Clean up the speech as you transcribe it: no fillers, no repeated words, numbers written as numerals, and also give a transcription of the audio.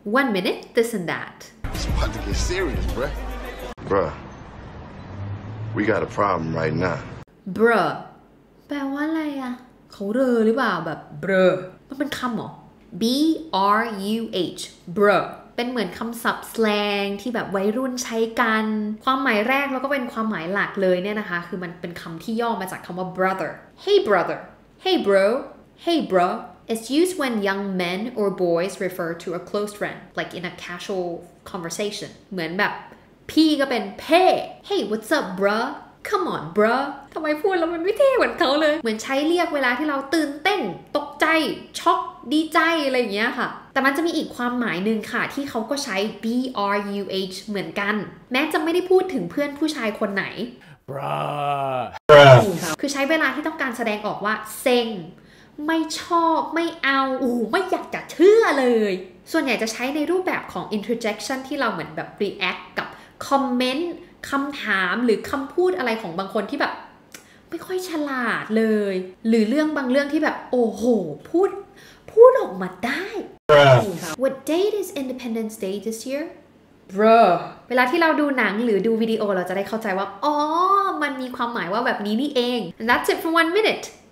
1 minute this and that It's about to get serious, bruh. Bruh, we got a problem right now. bruh แปลว่าอะไรอะเขาเรอหรือเปล่าแบบ bruh มันเป็นคำเหรอ B R U H bruh เป็นเหมือนคำศัพท์สแลงที่แบบวัยรุ่นใช้กันความหมายแรกแล้วก็เป็นความหมายหลักเลยเนี่ยนะคะคือมันเป็นคำที่ย่อมาจากคำว่า brother hey brother hey bro hey bro It's used when young men or boys refer to a close friend like in a casual conversation เหมือนแบบพี่ก็เป็นเพ่ Hey what's up bruh Come on bruh ทำไมพูดแล้วมันไม่เท่เหมือนเขาเลยเหมือนใช้เรียกเวลาที่เราตื่นเต้นตกใจช็อกดีใจอะไรอย่างเงี้ยค่ะแต่มันจะมีอีกความหมายหนึ่งค่ะที่เขาก็ใช้ bruh เหมือนกันแม้จะไม่ได้พูดถึงเพื่อนผู้ชายคนไหน Bruh คือใช้เวลาที่ต้องการแสดงออกว่าเซ็งไม่ชอบไม่เอาไม่อยากจะเชื่อเลยส่วนใหญ่จะใช้ในรูปแบบของ interjection ที่เราเหมือนแบบ react กับคอมเมนต์คำถามหรือคำพูดอะไรของบางคนที่แบบไม่ค่อยฉลาดเลยหรือเรื่องบางเรื่องที่แบบโอ้โหพูดออกมาได้ What date is Independence Day this year Bruh เวลาที่เราดูหนังหรือดูวิดีโอเราจะได้เข้าใจว่าอ๋อมันมีความหมายว่าแบบนี้นี่เอง And that's it for 1 minute